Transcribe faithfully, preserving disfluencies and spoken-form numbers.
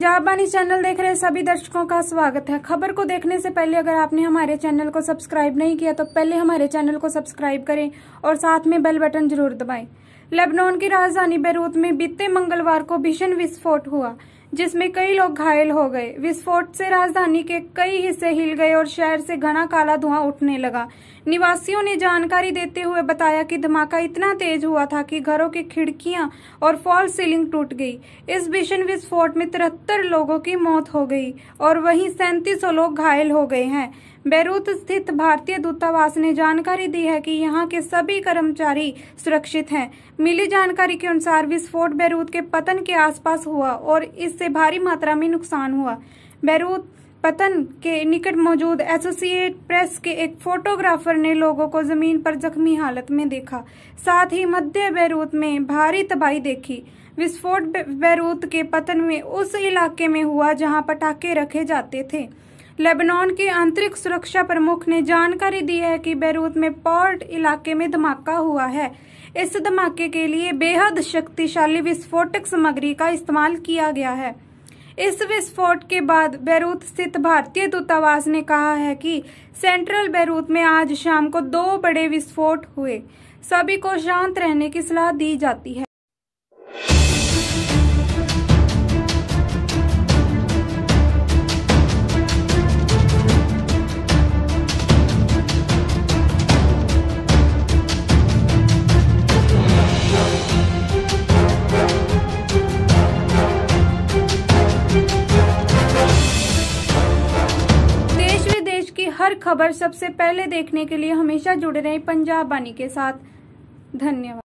पंजाब बानी चैनल देख रहे सभी दर्शकों का स्वागत है। खबर को देखने से पहले अगर आपने हमारे चैनल को सब्सक्राइब नहीं किया तो पहले हमारे चैनल को सब्सक्राइब करें और साथ में बेल बटन जरूर दबाएं। लेबनान की राजधानी बेरूत में बीते मंगलवार को भीषण विस्फोट हुआ जिसमें कई लोग घायल हो गए। विस्फोट से राजधानी के कई हिस्से हिल गए और शहर से घना काला धुआं उठने लगा। निवासियों ने जानकारी देते हुए बताया कि धमाका इतना तेज हुआ था कि घरों की खिड़कियां और फॉल सीलिंग टूट गई। इस भीषण विस्फोट में तिहत्तर लोगों की मौत हो गई और वहीं सैंतीस लोग घायल हो गए हैं। बेरूत स्थित भारतीय दूतावास ने जानकारी दी है कि यहां के सभी कर्मचारी सुरक्षित हैं। मिली जानकारी के अनुसार विस्फोट बेरूत के पतन के आसपास हुआ और इससे भारी मात्रा में नुकसान हुआ। बेरूत पतन के निकट मौजूद एसोसिएटेड प्रेस के एक फोटोग्राफर ने लोगों को जमीन पर जख्मी हालत में देखा, साथ ही मध्य बेरूत में भारी तबाही देखी। विस्फोट बेरूत के पतन में उस इलाके में हुआ जहां पटाखे रखे जाते थे। लेबनान के आंतरिक सुरक्षा प्रमुख ने जानकारी दी है कि बेरूत में पोर्ट इलाके में धमाका हुआ है। इस धमाके के लिए बेहद शक्तिशाली विस्फोटक सामग्री का इस्तेमाल किया गया है। इस विस्फोट के बाद बेरूत स्थित भारतीय दूतावास ने कहा है कि सेंट्रल बेरूत में आज शाम को दो बड़े विस्फोट हुए। सभी को शांत रहने की सलाह दी जाती है। हर खबर सबसे पहले देखने के लिए हमेशा जुड़े रहें पंजाब बानी के साथ। धन्यवाद।